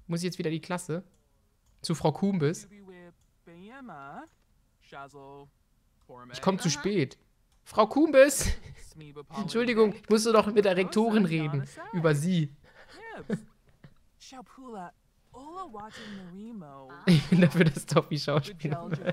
Muss ich jetzt wieder in die Klasse? Zu Frau Kumbis? Ich komme zu spät. Frau Kumbis! Entschuldigung, ich musste doch mit der Rektorin reden. Über sie. Ich bin dafür, dass Toffee Schauspieler wird.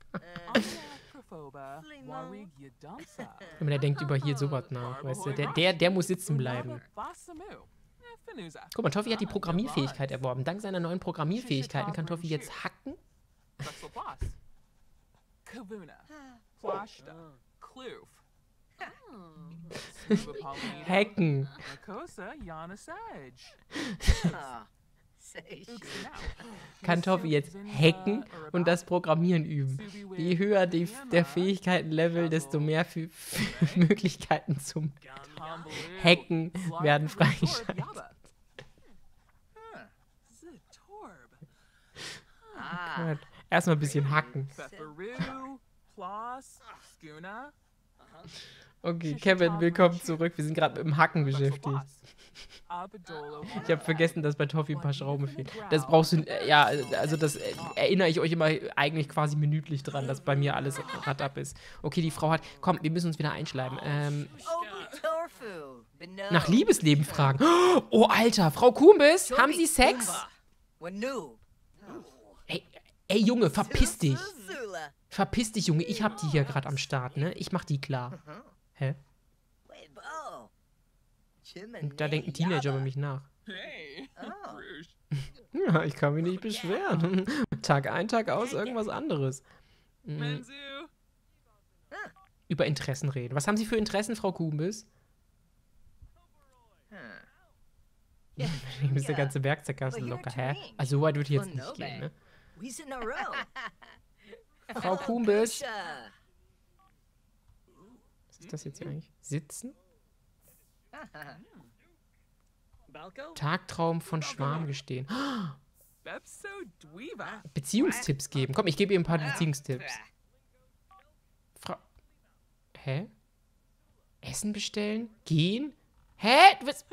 Der denkt über hier sowas nach, weißt du? Der muss sitzen bleiben. Guck mal, Toffee hat die Programmierfähigkeit erworben. Dank seiner neuen Programmierfähigkeiten kann Toffee jetzt hacken. Hacken. Kann Toffee jetzt hacken und das Programmieren üben. Je höher der Fähigkeitenlevel, desto mehr Möglichkeiten zum Hacken werden freigeschaltet. Oh, erstmal ein bisschen hacken. Okay, Kevin, willkommen zurück. Wir sind gerade mit dem Hacken beschäftigt. Ich habe vergessen, dass bei Toffee ein paar Schrauben fehlen. Das brauchst du, ja, also das erinnere ich euch immer eigentlich quasi minütlich dran, dass bei mir alles radab ist. Okay, die Frau hat, komm, wir müssen uns wieder einschleimen. Nach Liebesleben fragen. Oh, Alter, Frau Kumbis, haben Sie Sex? Ey, Junge, verpiss dich. Verpiss dich, Junge, ich hab die hier gerade am Start, ne? Ich mach die klar. Hä? Und da denkt ein Teenager über mich nach. Ja, ich kann mich nicht beschweren. Tag ein, Tag aus, irgendwas anderes. Über Interessen reden. Was haben Sie für Interessen, Frau Kumbis? Ist der ganze Werkzeugkasten locker, hä? Also so weit würde ich jetzt nicht gehen, ne? Frau Kumbis. Was ist das jetzt hier eigentlich? Sitzen? Tagtraum von Schwarmgestehen. Beziehungstipps geben. Komm, ich gebe ihr ein paar Beziehungstipps. Hä? Essen bestellen? Gehen? Hä? Was?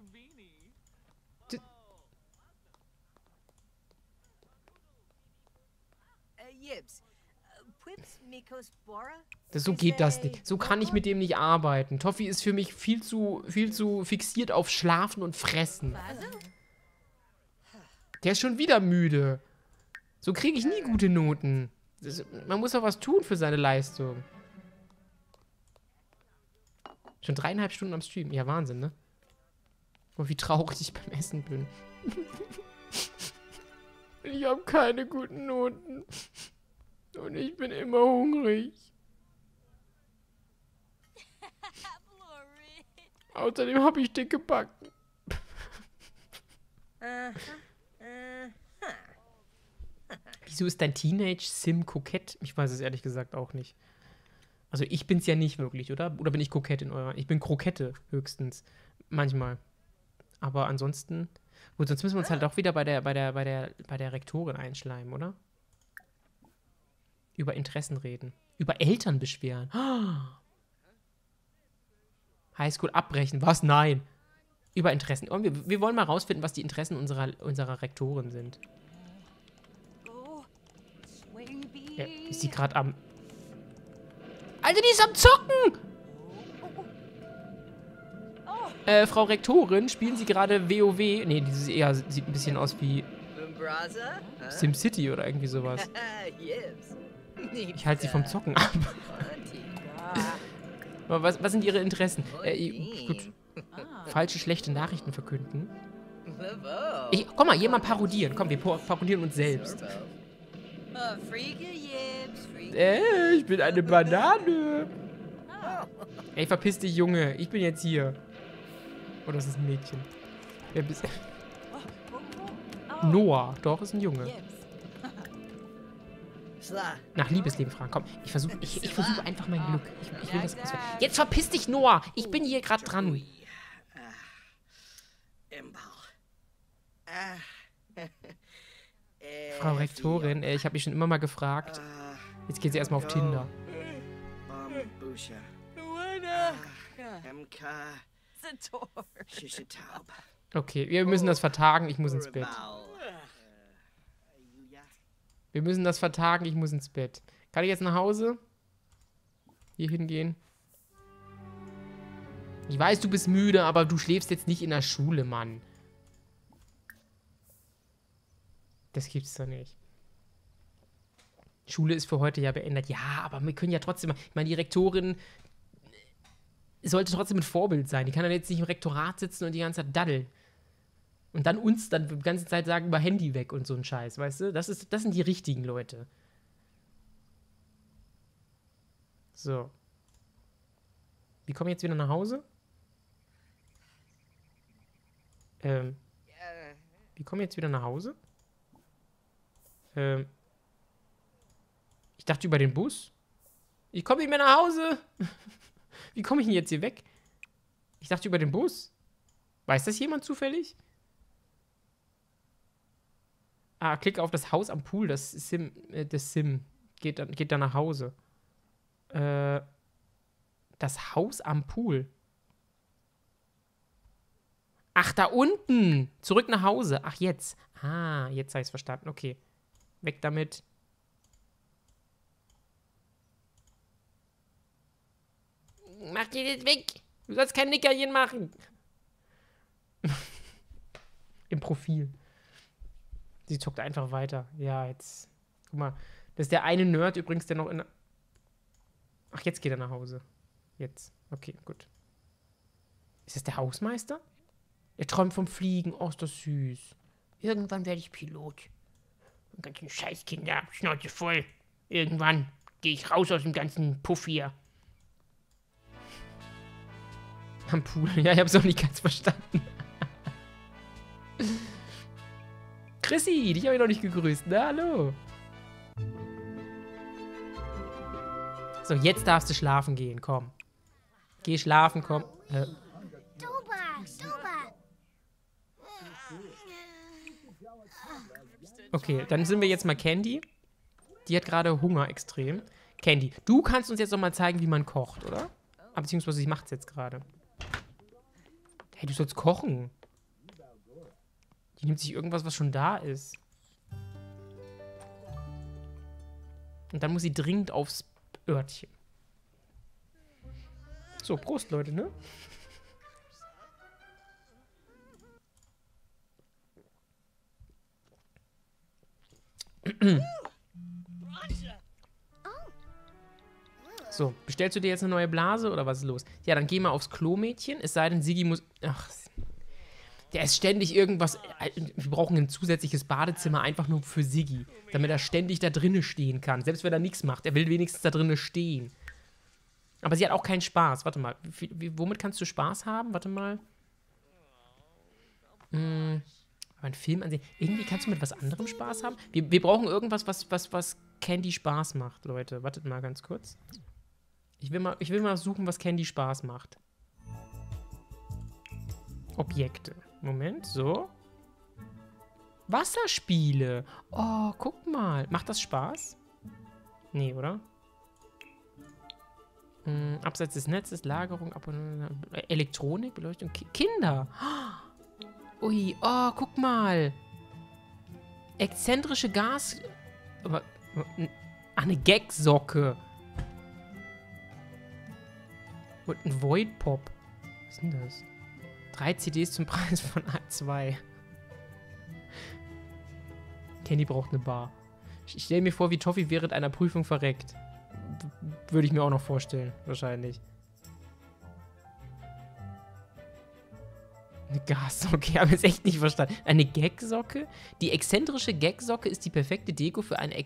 So geht das nicht. So kann ich mit dem nicht arbeiten. Toffee ist für mich viel zu fixiert auf Schlafen und Fressen. Der ist schon wieder müde. So kriege ich nie gute Noten. Man muss doch was tun für seine Leistung. Schon 3,5 Stunden am Stream. Ja, Wahnsinn, ne? Oh, wie traurig ich beim Essen bin. Ich habe keine guten Noten. Und ich bin immer hungrig. Außerdem habe ich dicke Backen. Wieso ist dein Teenage-Sim kokett? Ich weiß es ehrlich gesagt auch nicht. Also ich bin's ja nicht wirklich, oder? Oder bin ich kokett in eurer... Ich bin Krokette höchstens. Manchmal. Aber ansonsten... Gut, sonst müssen wir uns halt auch wieder bei der Rektorin einschleimen, oder? Über Interessen reden. Über Eltern beschweren. Highschool abbrechen. Was? Nein. Über Interessen. Und wir wollen mal rausfinden, was die Interessen unserer Rektorin sind. Ja, ist die gerade am... Alter, die ist am Zocken! Frau Rektorin, spielen Sie gerade WoW? Nee, dieses eher sieht ein bisschen aus wie SimCity oder irgendwie sowas. Ich halte sie vom Zocken ab. Aber was sind Ihre Interessen? Gut. Falsche, schlechte Nachrichten verkünden. Komm mal, jemand parodieren. Komm, wir parodieren uns selbst. Ich bin eine Banane. Ey, verpiss dich, Junge. Ich bin jetzt hier. Oder ist das ein Mädchen? Wer bist du? Noah. Doch, ist ein Junge. Nach Liebesleben fragen. Komm, ich versuche einfach mein Glück. Ich will das. Jetzt verpiss dich, Noah. Ich bin hier gerade dran. Frau Rektorin, ich habe mich schon immer mal gefragt. Jetzt geht sie erstmal auf Tinder. Okay, wir müssen das vertagen. Ich muss ins Bett. Wir müssen das vertagen, ich muss ins Bett. Kann ich jetzt nach Hause? Hier hingehen? Ich weiß, du bist müde, aber du schläfst jetzt nicht in der Schule, Mann. Das gibt's doch nicht. Schule ist für heute ja beendet. Ja, aber wir können ja trotzdem... Ich meine, die Rektorin sollte trotzdem ein Vorbild sein. Die kann dann jetzt nicht im Rektorat sitzen und die ganze Zeit daddeln. Und dann uns dann die ganze Zeit sagen, über Handy weg und so ein Scheiß, weißt du? Das sind die richtigen Leute. So. Wir kommen jetzt wieder nach Hause. Wir kommen jetzt wieder nach Hause. Ich dachte über den Bus. Ich komme nicht mehr nach Hause. Wie komme ich denn jetzt hier weg? Ich dachte über den Bus. Weiß das jemand zufällig? Ah, klick auf das Haus am Pool. Das Sim. Geht dann nach Hause. Das Haus am Pool. Ach, da unten. Zurück nach Hause. Ach, jetzt. Ah, jetzt habe ich es verstanden. Okay. Weg damit. Mach die jetzt weg. Du sollst kein Nickerchen machen. Im Profil. Sie zockt einfach weiter. Ja, jetzt. Guck mal. Das ist der eine Nerd übrigens, der noch in... Ach, jetzt geht er nach Hause. Jetzt. Okay, gut. Ist das der Hausmeister? Er träumt vom Fliegen. Oh, ist das süß. Irgendwann werde ich Pilot. Die ganzen Scheißkinder. Schnauze voll. Irgendwann gehe ich raus aus dem ganzen Puff hier. Am Pool. Ja, ich habe es auch nicht ganz verstanden. Chrissy, dich habe ich noch nicht gegrüßt. Na, hallo. So, jetzt darfst du schlafen gehen. Komm. Geh schlafen, komm. Okay, dann sind wir jetzt mal Candy. Die hat gerade Hunger extrem. Candy, du kannst uns jetzt noch mal zeigen, wie man kocht, oder? Beziehungsweise sie macht es jetzt gerade. Hey, du sollst kochen. Die nimmt sich irgendwas, was schon da ist. Und dann muss sie dringend aufs Örtchen. So, Prost, Leute, ne? So, bestellst du dir jetzt eine neue Blase oder was ist los? Ja, dann geh mal aufs Klo, Mädchen. Es sei denn, Sigi muss... Ach, der ist ständig irgendwas... Wir brauchen ein zusätzliches Badezimmer einfach nur für Sigi, damit er ständig da drinnen stehen kann. Selbst wenn er nichts macht, er will wenigstens da drinnen stehen. Aber sie hat auch keinen Spaß. Warte mal, womit kannst du Spaß haben? Warte mal. Aber einen Film ansehen. Irgendwie kannst du mit was anderem Spaß haben. Wir brauchen irgendwas, was Candy Spaß macht, Leute. Wartet mal ganz kurz. Ich will mal suchen, was Candy Spaß macht. Objekte. Moment, so. Wasserspiele. Oh, guck mal. Macht das Spaß? Nee, oder? Abseits des Netzes, Lagerung, Elektronik, Beleuchtung, Kinder. Ui, oh, guck mal. Exzentrische Gas... Aber, eine Gagsocke. Und ein Void Pop. Was ist denn das? 3 CDs zum Preis von A2. Candy braucht eine Bar. Ich stelle mir vor, wie Toffee während einer Prüfung verreckt. Würde ich mir auch noch vorstellen, wahrscheinlich. Eine Gassocke, ich habe es echt nicht verstanden. Eine Gagsocke? Die exzentrische Gagsocke ist die perfekte Deko für eine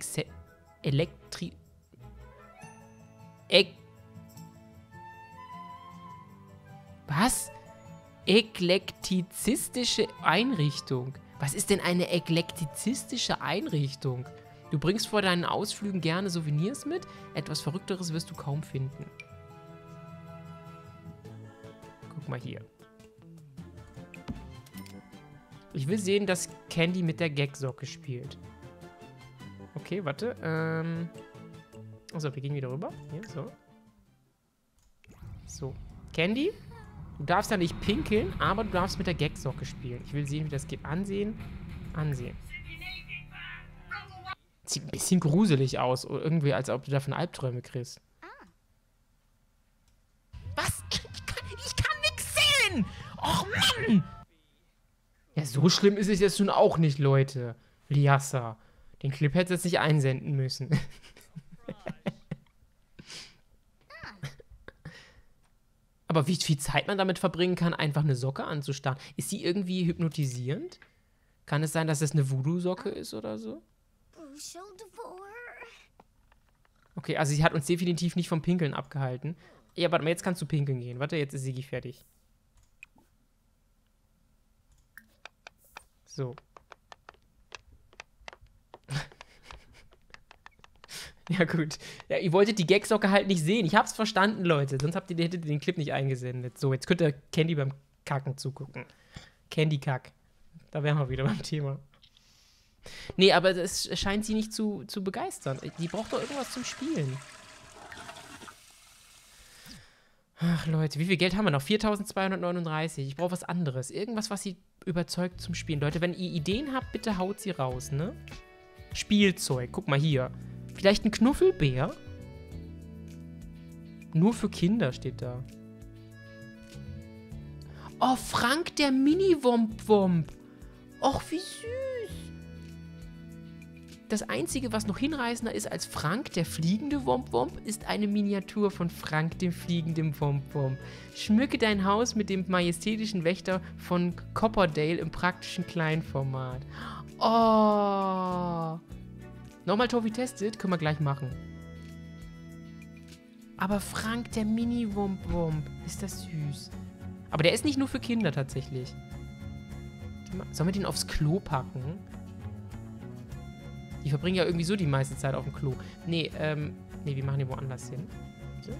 Was? Eklektizistische Einrichtung. Was ist denn eine eklektizistische Einrichtung? Du bringst vor deinen Ausflügen gerne Souvenirs mit? Etwas Verrückteres wirst du kaum finden. Guck mal hier. Ich will sehen, dass Candy mit der Gagsocke spielt. Okay, warte. Also, wir gehen wieder rüber. Hier, so. So. Candy, du darfst ja nicht pinkeln, aber du darfst mit der Gagsocke spielen. Ich will sehen, wie das geht. Ansehen. Ansehen. Sieht ein bisschen gruselig aus. Oder irgendwie, als ob du davon Albträume kriegst. Was? Ich kann nichts sehen! Och, Mann! Ja, so schlimm ist es jetzt nun auch nicht, Leute. Liassa. Den Clip hätte es nicht einsenden müssen. Aber wie viel Zeit man damit verbringen kann, einfach eine Socke anzustarren. Ist sie irgendwie hypnotisierend? Kann es sein, dass es eine Voodoo-Socke ist oder so? Okay, also sie hat uns definitiv nicht vom Pinkeln abgehalten. Ja, warte mal, jetzt kannst du pinkeln gehen. Warte, jetzt ist Sigi fertig. So. Ja, gut. Ja, ihr wolltet die Gagsocke halt nicht sehen. Ich hab's verstanden, Leute. Sonst hättet ihr den Clip nicht eingesendet. So, jetzt könnt ihr Candy beim Kacken zugucken. Candy-Kack. Da wären wir wieder beim Thema. Nee, aber das scheint sie nicht zu begeistern. Die braucht doch irgendwas zum Spielen. Ach, Leute, wie viel Geld haben wir noch? 4.239. Ich brauche was anderes. Irgendwas, was sie überzeugt zum Spielen. Leute, wenn ihr Ideen habt, bitte haut sie raus, ne? Spielzeug. Guck mal hier. Vielleicht ein Knuffelbär? Nur für Kinder steht da. Oh, Frank der Mini-Womp-Womp. Och, wie süß. Das Einzige, was noch hinreißender ist als Frank, der fliegende Womp-Womp, ist eine Miniatur von Frank, dem fliegenden Womp-Womp. Schmücke dein Haus mit dem majestätischen Wächter von Copperdale im praktischen Kleinformat. Oh. Nochmal Tobi testet, können wir gleich machen. Aber Frank, der Mini-Womp-Womp, ist das süß. Aber der ist nicht nur für Kinder tatsächlich. Sollen wir den aufs Klo packen? Die verbringen ja irgendwie so die meiste Zeit auf dem Klo. Nee, nee, wir machen den woanders hin. So.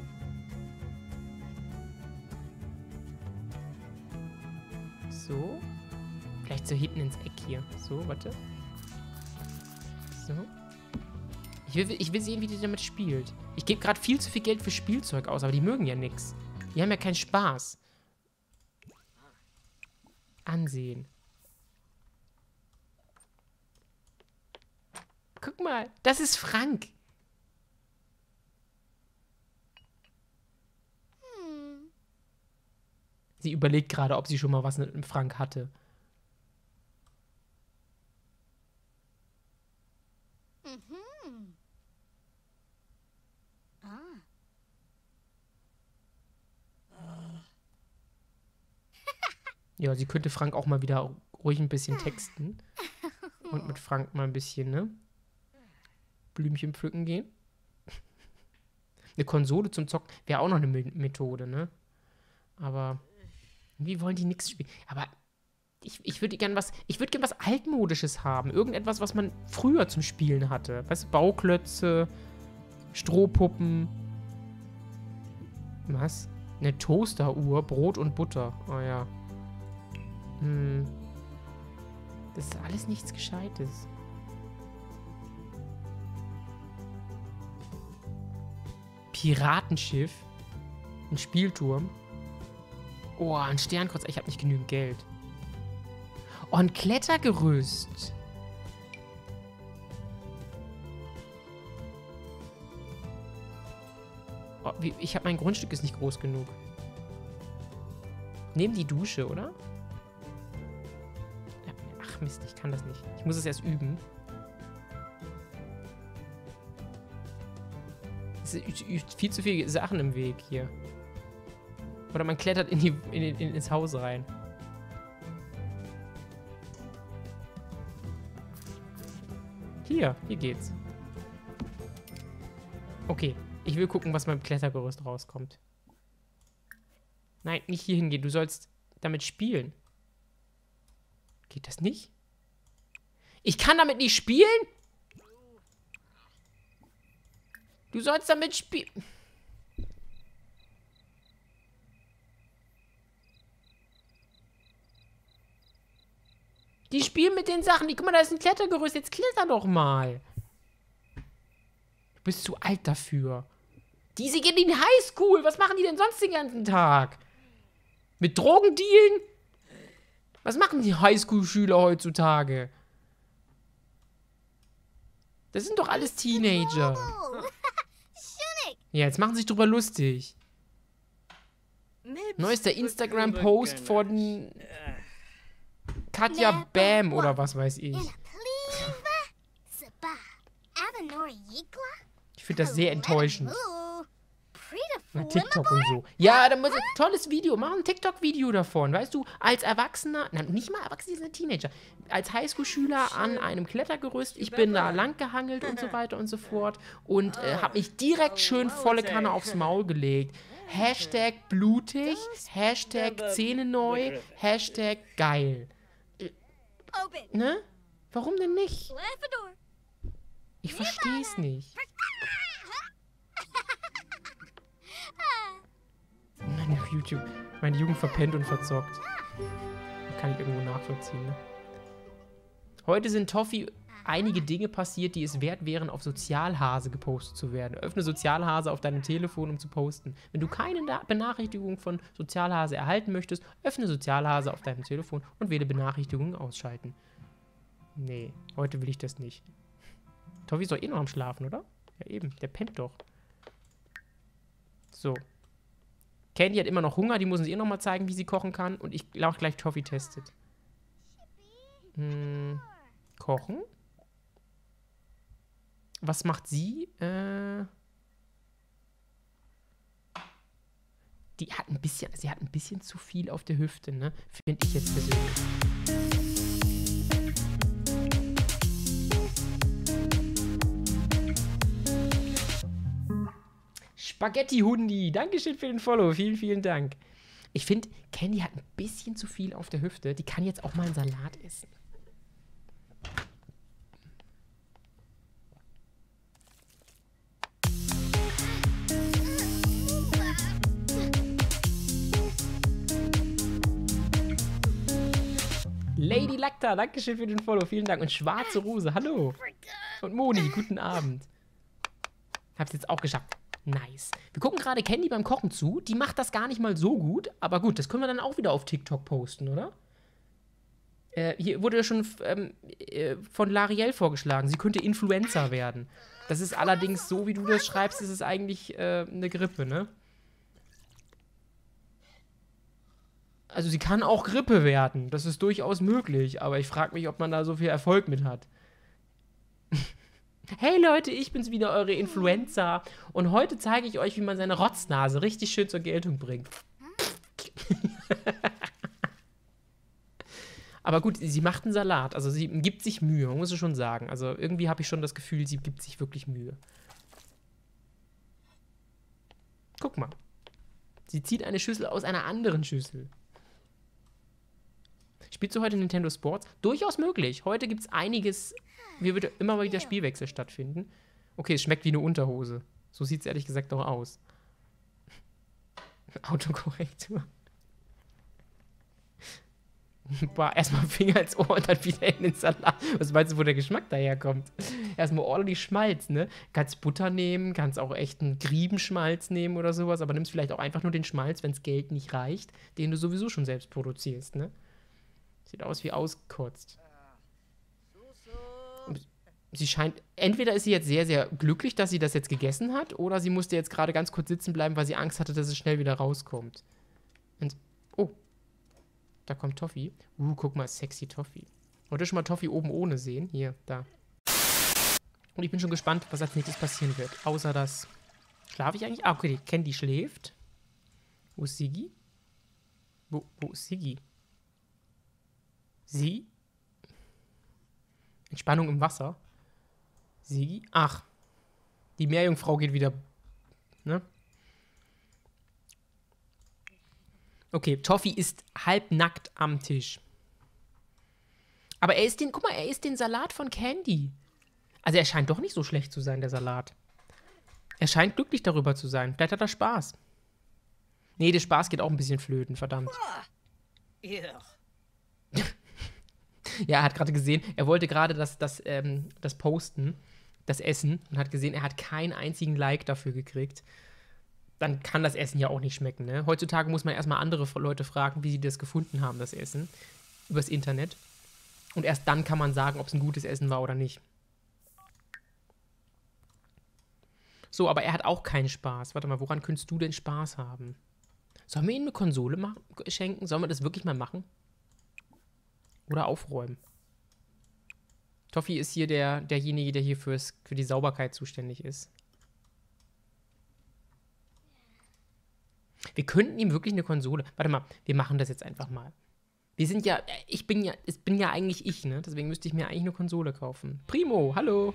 So. Vielleicht so hinten ins Eck hier. So, warte. So. Ich will sehen, wie die damit spielt. Ich gebe gerade viel zu viel Geld für Spielzeug aus, aber die mögen ja nichts. Die haben ja keinen Spaß. Ansehen. Guck mal, das ist Frank. Sie überlegt gerade, ob sie schon mal was mit einem Frank hatte. Ja, sie könnte Frank auch mal wieder ruhig ein bisschen texten. Und mit Frank mal ein bisschen, ne? Blümchen pflücken gehen. Eine Konsole zum Zocken wäre auch noch eine Methode, ne? Aber irgendwie wollen die nichts spielen. Aber ich würde gern was Altmodisches haben. Irgendetwas, was man früher zum Spielen hatte. Weißt du, Bauklötze, Strohpuppen. Was? Eine Toasteruhr, Brot und Butter. Oh ja. Das ist alles nichts Gescheites. Piratenschiff. Ein Spielturm. Oh, ein Sternkreuz. Ich habe nicht genügend Geld. Oh, ein Klettergerüst. Oh, mein Grundstück ist nicht groß genug. Neben die Dusche, oder? Ach Mist, ich kann das nicht. Ich muss es erst üben. Es ist viel zu viele Sachen im Weg hier. Oder man klettert ins Haus rein. Hier geht's. Okay, ich will gucken, was beim Klettergerüst rauskommt. Nein, nicht hier hingehen. Du sollst damit spielen. Geht das nicht? Ich kann damit nicht spielen? Du sollst damit spielen. Die spielen mit den Sachen. Guck mal, da ist ein Klettergerüst. Jetzt kletter doch mal. Du bist zu alt dafür. Diese gehen in die Highschool. Was machen die denn sonst den ganzen Tag? Mit Drogen dealen? Was machen die Highschool-Schüler heutzutage? Das sind doch alles Teenager. Ja, jetzt machen sie sich drüber lustig. Neuester Instagram-Post von Katja Bam oder was weiß ich. Ich finde das sehr enttäuschend. Na, TikTok und so. Ja, da muss tolles Video. Mach ein TikTok-Video davon. Weißt du, als Erwachsener, na, nicht mal Erwachsener, die sind Teenager. Als Highschool-Schüler an einem Klettergerüst. Ich bin da lang gehangelt und so weiter und so fort. Und habe mich direkt schön volle Kanne aufs Maul gelegt. Hashtag blutig, Hashtag Zähne neu, Hashtag geil. Ne? Warum denn nicht? Ich verstehe es nicht. YouTube. Meine Jugend verpennt und verzockt. Kann ich irgendwo nachvollziehen, ne? Heute sind Toffee einige Dinge passiert, die es wert wären, auf Sozialhase gepostet zu werden. Öffne Sozialhase auf deinem Telefon, um zu posten. Wenn du keine Benachrichtigung von Sozialhase erhalten möchtest, öffne Sozialhase auf deinem Telefon und wähle Benachrichtigungen ausschalten. Nee, heute will ich das nicht. Toffee ist doch eh noch am Schlafen, oder? Ja eben, der pennt doch. So. Candy hat immer noch Hunger, die muss uns eh noch mal zeigen, wie sie kochen kann. Und ich glaube gleich Toffee testet. Kochen? Was macht sie? Sie hat ein bisschen zu viel auf der Hüfte, ne? Finde ich jetzt persönlich. Spaghetti-Hundi, Dankeschön für den Follow, vielen, vielen Dank. Ich finde, Candy hat ein bisschen zu viel auf der Hüfte. Die kann jetzt auch mal einen Salat essen. Lady Lacta, Dankeschön für den Follow, vielen Dank. Und Schwarze Rose, hallo. Und Moni, guten Abend. Hab's jetzt auch geschafft. Nice. Wir gucken gerade Candy beim Kochen zu. Die macht das gar nicht mal so gut. Aber gut, das können wir dann auch wieder auf TikTok posten, oder? Hier wurde ja schon von Lariel vorgeschlagen. Sie könnte Influencer werden. Das ist allerdings, so wie du das schreibst, ist es eigentlich eine Grippe, ne? Also sie kann auch Grippe werden. Das ist durchaus möglich. Aber ich frage mich, ob man da so viel Erfolg mit hat. Hey Leute, ich bin's wieder, eure Influencer. Und heute zeige ich euch, wie man seine Rotznase richtig schön zur Geltung bringt. Aber gut, sie macht einen Salat. Also sie gibt sich Mühe, muss ich schon sagen. Also irgendwie habe ich schon das Gefühl, sie gibt sich wirklich Mühe. Guck mal. Sie zieht eine Schüssel aus einer anderen Schüssel. Spielst du heute Nintendo Sports? Durchaus möglich. Heute gibt es einiges. Hier wird immer mal wieder Spielwechsel stattfinden. Okay, es schmeckt wie eine Unterhose. So sieht es ehrlich gesagt auch aus. Autokorrektur. Boah, erstmal Finger ins Ohr und dann wieder in den Salat. Was meinst du, wo der Geschmack daherkommt? Erstmal ordentlich Schmalz, ne? Kannst Butter nehmen, kannst auch echt einen Griebenschmalz nehmen oder sowas, aber nimmst vielleicht auch einfach nur den Schmalz, wenn das Geld nicht reicht, den du sowieso schon selbst produzierst, ne? Sieht aus wie ausgekotzt. Sie scheint, entweder ist sie jetzt sehr, sehr glücklich, dass sie das jetzt gegessen hat, oder sie musste jetzt gerade ganz kurz sitzen bleiben, weil sie Angst hatte, dass es schnell wieder rauskommt. Und, oh, da kommt Toffee. Guck mal, sexy Toffee. Wollt ihr schon mal Toffee oben ohne sehen? Hier, da. Und ich bin schon gespannt, was als nächstes passieren wird. Außer das. Schlafe ich eigentlich? Ah, okay, Candy schläft. Wo ist Siggi? Wo ist Siggi? Sie? Entspannung im Wasser. Siggi? Ach. Die Meerjungfrau geht wieder. Ne? Okay, Toffee ist halbnackt am Tisch. Aber er isst den, guck mal, er isst den Salat von Candy. Also er scheint doch nicht so schlecht zu sein, der Salat. Er scheint glücklich darüber zu sein. Vielleicht hat er Spaß. Nee, der Spaß geht auch ein bisschen flöten, verdammt. Ja, er hat gerade gesehen, er wollte gerade das posten, das Essen, und hat gesehen, er hat keinen einzigen Like dafür gekriegt. Dann kann das Essen ja auch nicht schmecken, ne? Heutzutage muss man erstmal andere Leute fragen, wie sie das gefunden haben, das Essen, übers Internet. Und erst dann kann man sagen, ob es ein gutes Essen war oder nicht. So, aber er hat auch keinen Spaß. Warte mal, woran könntest du denn Spaß haben? Sollen wir ihm eine Konsole schenken? Sollen wir das wirklich mal machen? Oder aufräumen? Toffi ist hier derjenige, der hier für die Sauberkeit zuständig ist. Wir könnten ihm wirklich eine Konsole... Warte mal, wir machen das jetzt einfach mal. Wir sind ja... Ich bin ja eigentlich ich, ne? Deswegen müsste ich mir eigentlich eine Konsole kaufen. Primo, hallo!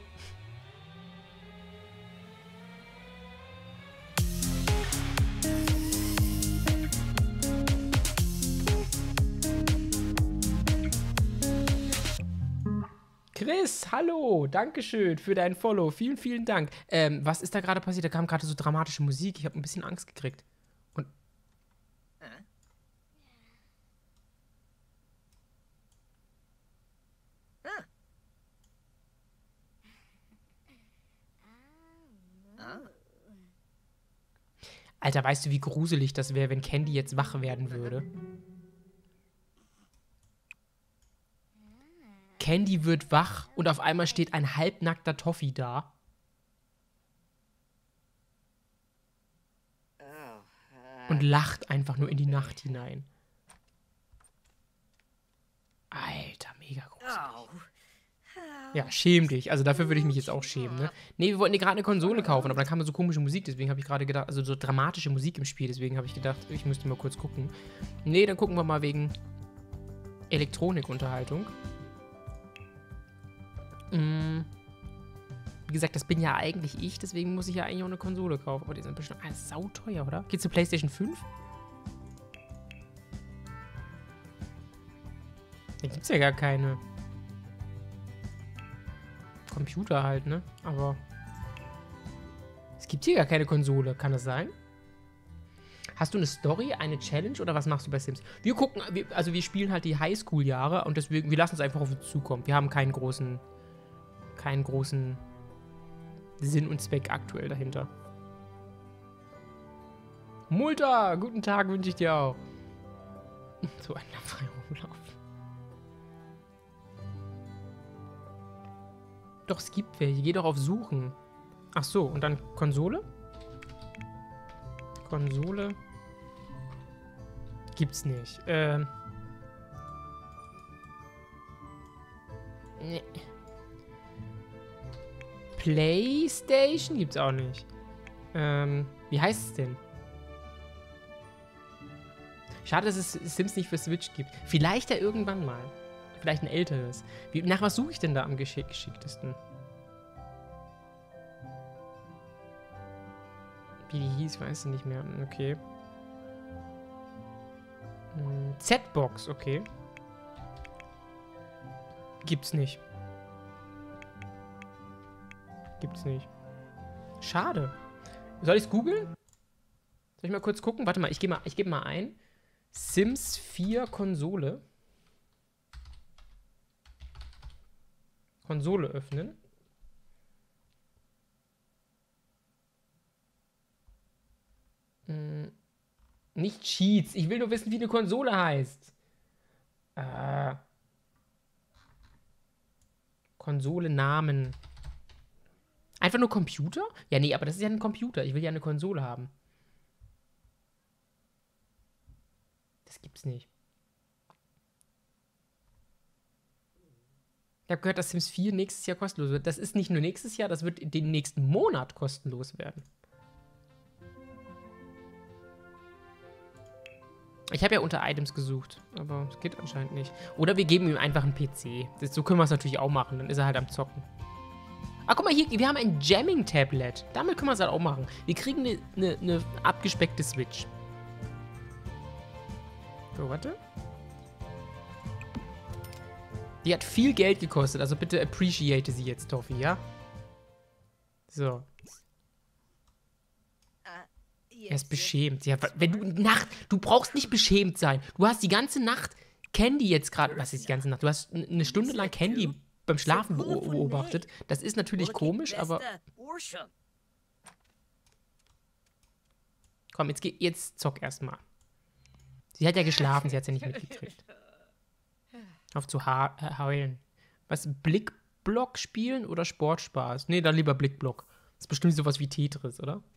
Chris, hallo, dankeschön für dein Follow, vielen, vielen Dank. Was ist da gerade passiert? Da kam gerade so dramatische Musik, ich habe ein bisschen Angst gekriegt. Und Alter, weißt du, wie gruselig das wäre, wenn Candy jetzt wach werden würde? Candy wird wach und auf einmal steht ein halbnackter Toffee da. Und lacht einfach nur in die Nacht hinein. Alter, mega gruselig. Ja, schäm dich. Also dafür würde ich mich jetzt auch schämen, ne? Nee, wir wollten dir gerade eine Konsole kaufen, aber dann kam so komische Musik, deswegen habe ich gerade gedacht, also so dramatische Musik im Spiel, deswegen habe ich gedacht, ich müsste mal kurz gucken. Nee, dann gucken wir mal wegen Elektronikunterhaltung. Wie gesagt, das bin ja eigentlich ich, deswegen muss ich ja eigentlich auch eine Konsole kaufen. Aber die sind bestimmt sauteuer, oder? Geht's zu PlayStation 5? Da gibt's ja gar keine. Computer halt, ne? Aber es gibt hier gar keine Konsole. Kann das sein? Hast du eine Story, eine Challenge oder was machst du bei Sims? Wir gucken, wir spielen halt die Highschool-Jahre und deswegen, wir lassen es einfach auf uns zukommen. Wir haben keinen großen Sinn und Zweck aktuell dahinter. Multa, guten Tag wünsche ich dir auch. So ein frei rumlaufen. Doch, es gibt welche. Geh doch auf Suchen. Ach so, und dann Konsole? Konsole. Gibt's nicht. Nee. PlayStation gibt's auch nicht. Wie heißt es denn? Schade, dass es Sims nicht für Switch gibt. Vielleicht ja irgendwann mal. Vielleicht ein älteres. Nach was suche ich denn da am geschicktesten? Wie die hieß, weiß ich nicht mehr. Okay. Z-Box, okay. Gibt's nicht. Gibt's nicht. Schade. Soll ich's googeln? Soll ich mal kurz gucken? Warte mal, ich gebe mal ein. Sims 4 Konsole. Konsole öffnen. Nicht Cheats. Ich will nur wissen, wie eine Konsole heißt. Konsole-Namen. Einfach nur Computer? Ja, nee, aber das ist ja ein Computer. Ich will ja eine Konsole haben. Das gibt's nicht. Ich habe gehört, dass Sims 4 nächstes Jahr kostenlos wird. Das ist nicht nur nächstes Jahr, das wird den nächsten Monat kostenlos werden. Ich habe ja unter Items gesucht, aber es geht anscheinend nicht. Oder wir geben ihm einfach einen PC. So können wir es natürlich auch machen, dann ist er halt am Zocken. Ah, guck mal hier, wir haben ein Jamming-Tablet. Damit können wir es halt auch machen. Wir kriegen eine abgespeckte Switch. So, warte. Die hat viel Geld gekostet, also bitte appreciate sie jetzt, Toffi, ja? So. Er ist beschämt. Ja, wenn du brauchst nicht beschämt sein. Du hast die ganze Nacht Candy jetzt gerade, was ist die ganze Nacht? Du hast eine Stunde lang Candy beim Schlafen beobachtet. Das ist natürlich komisch, aber... Komm, jetzt zock erstmal. Sie hat ja geschlafen, sie hat es ja nicht mitgekriegt. Auf zu heulen. Was, Blickblock spielen oder Sportspaß? Nee, dann lieber Blickblock. ist bestimmt sowas wie Tetris, oder?